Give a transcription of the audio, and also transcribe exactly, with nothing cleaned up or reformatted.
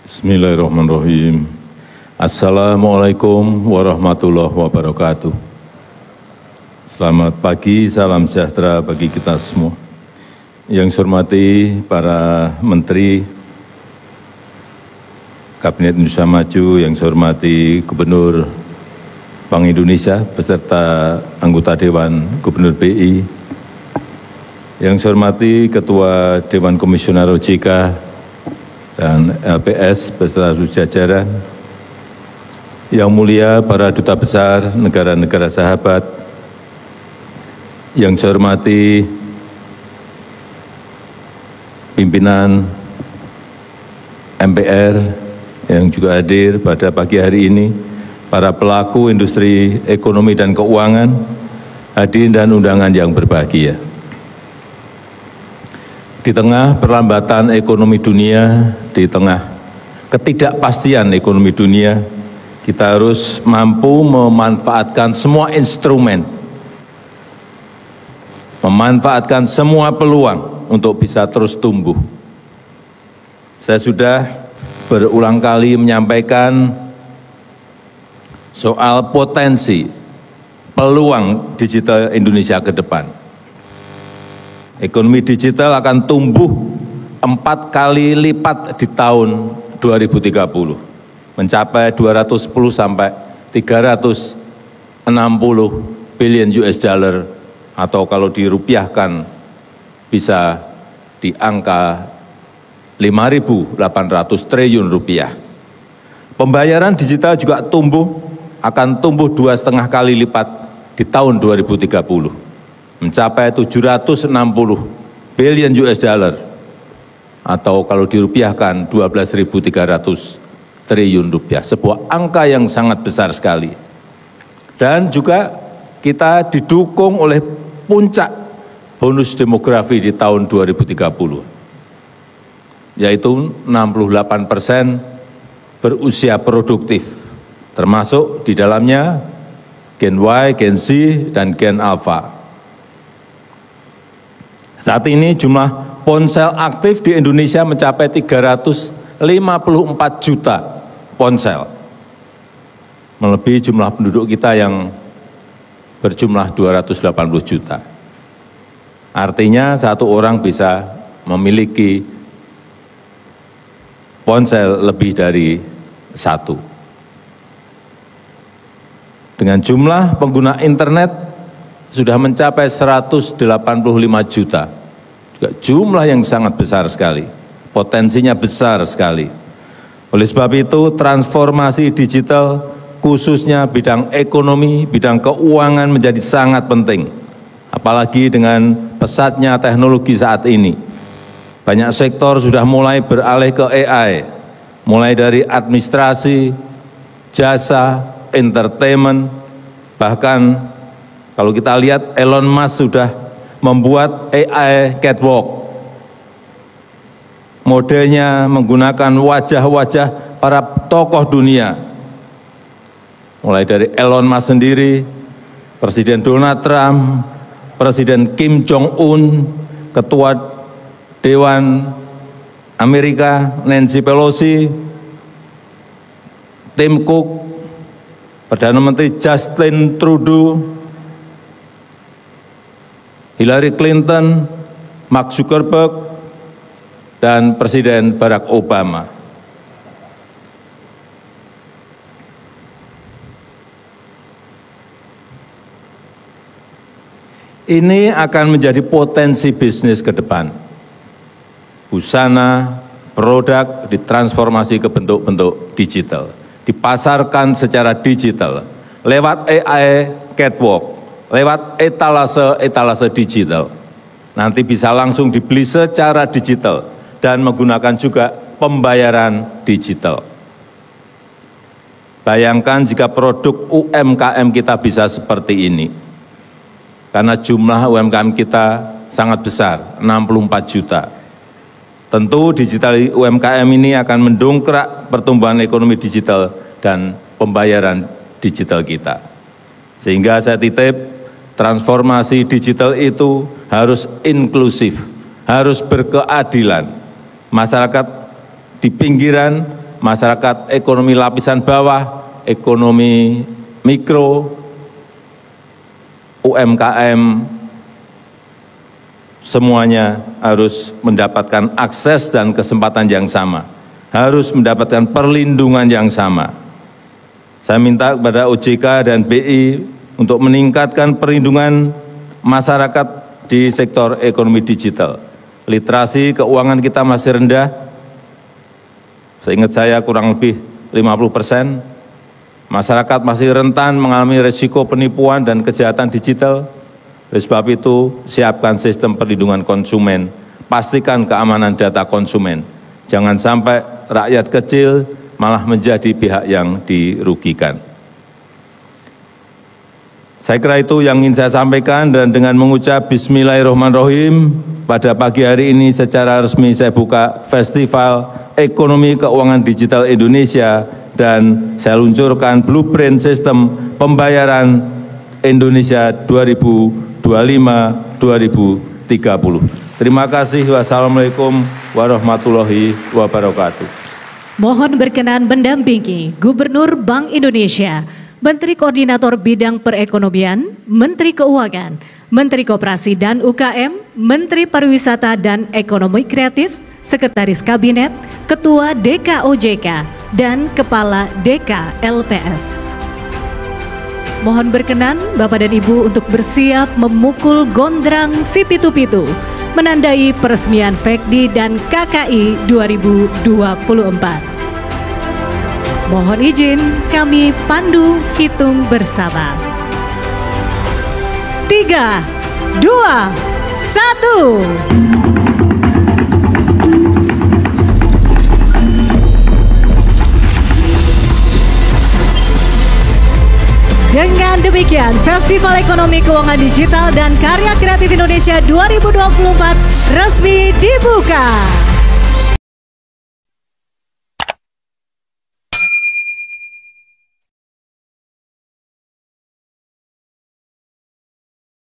Bismillahirrahmanirrahim. Assalamualaikum warahmatullahi wabarakatuh. Selamat pagi, salam sejahtera bagi kita semua. Yang saya hormati para Menteri Kabinet Indonesia Maju, yang saya hormati Gubernur Bank Indonesia beserta anggota Dewan Gubernur B I, yang saya hormati Ketua Dewan Komisioner O J K dan L P S beserta seluruh jajaran, yang mulia para duta besar negara-negara sahabat, yang saya hormati pimpinan M P R yang juga hadir pada pagi hari ini, para pelaku industri ekonomi dan keuangan, hadirin dan undangan yang berbahagia. Di tengah perlambatan ekonomi dunia, di tengah ketidakpastian ekonomi dunia, kita harus mampu memanfaatkan semua instrumen, memanfaatkan semua peluang untuk bisa terus tumbuh. Saya sudah berulang kali menyampaikan soal potensi peluang digital Indonesia ke depan. Ekonomi digital akan tumbuh empat kali lipat di tahun dua ribu tiga puluh, mencapai dua ratus sepuluh sampai tiga ratus enam puluh billion U S dollar, atau kalau dirupiahkan bisa di angka lima ribu delapan ratus triliun rupiah. Pembayaran digital juga tumbuh, akan tumbuh dua setengah kali lipat di tahun dua ribu tiga puluh. Mencapai tujuh ratus enam puluh billion U S dollar, atau kalau dirupiahkan dua belas ribu tiga ratus triliun rupiah, sebuah angka yang sangat besar sekali. Dan juga kita didukung oleh puncak bonus demografi di tahun dua ribu tiga puluh, yaitu enam puluh delapan persen berusia produktif, termasuk di dalamnya Gen Y, Gen Z, dan Gen Alpha. Saat ini jumlah ponsel aktif di Indonesia mencapai tiga ratus lima puluh empat juta ponsel, melebihi jumlah penduduk kita yang berjumlah dua ratus delapan puluh juta. Artinya satu orang bisa memiliki ponsel lebih dari satu. Dengan jumlah pengguna internet sudah mencapai seratus delapan puluh lima juta, juga jumlah yang sangat besar sekali, potensinya besar sekali. Oleh sebab itu, transformasi digital khususnya bidang ekonomi, bidang keuangan menjadi sangat penting. Apalagi dengan pesatnya teknologi saat ini. Banyak sektor sudah mulai beralih ke A I, mulai dari administrasi, jasa, entertainment, bahkan kalau kita lihat Elon Musk sudah membuat A I catwalk. Modelnya menggunakan wajah-wajah para tokoh dunia. Mulai dari Elon Musk sendiri, Presiden Donald Trump, Presiden Kim Jong-un, Ketua Dewan Amerika Nancy Pelosi, Tim Cook, Perdana Menteri Justin Trudeau, Hillary Clinton, Mark Zuckerberg, dan Presiden Barack Obama. Ini akan menjadi potensi bisnis ke depan. Busana, produk ditransformasi ke bentuk-bentuk digital, dipasarkan secara digital, lewat A I catwalk, lewat etalase-etalase digital. Nanti bisa langsung dibeli secara digital dan menggunakan juga pembayaran digital. Bayangkan jika produk U M K M kita bisa seperti ini. Karena jumlah U M K M kita sangat besar, enam puluh empat juta. Tentu digital U M K M ini akan mendongkrak pertumbuhan ekonomi digital dan pembayaran digital kita. Sehingga saya titip, transformasi digital itu harus inklusif, harus berkeadilan. Masyarakat di pinggiran masyarakat ekonomi lapisan bawah, ekonomi mikro, U M K M, semuanya harus mendapatkan akses dan kesempatan yang sama, harus mendapatkan perlindungan yang sama. Saya minta kepada O J K dan B I untuk meningkatkan perlindungan masyarakat di sektor ekonomi digital. Literasi keuangan kita masih rendah, seingat saya kurang lebih lima puluh persen. Masyarakat masih rentan mengalami risiko penipuan dan kejahatan digital. Oleh sebab itu, siapkan sistem perlindungan konsumen, pastikan keamanan data konsumen. Jangan sampai rakyat kecil malah menjadi pihak yang dirugikan. Saya kira itu yang ingin saya sampaikan, dan dengan mengucap Bismillahirrahmanirrahim, pada pagi hari ini secara resmi saya buka Festival Ekonomi Keuangan Digital Indonesia, dan saya luncurkan blueprint sistem pembayaran Indonesia dua ribu dua puluh lima sampai dua ribu tiga puluh. Terima kasih. Wassalamualaikum warahmatullahi wabarakatuh. Mohon berkenan mendampingi Gubernur Bank Indonesia, Menteri Koordinator Bidang Perekonomian, Menteri Keuangan, Menteri Koperasi dan U K M, Menteri Pariwisata dan Ekonomi Kreatif, Sekretaris Kabinet, Ketua D K O J K, dan Kepala D K L P S. Mohon berkenan Bapak dan Ibu untuk bersiap memukul gondrang si pitu-pitu, menandai peresmian F E C D I dan K K I dua ribu dua puluh empat. Mohon izin kami pandu hitung bersama. Tiga, dua, satu. Dengan demikian, Festival Ekonomi Keuangan Digital dan Karya Kreatif Indonesia dua ribu dua puluh empat resmi dibuka.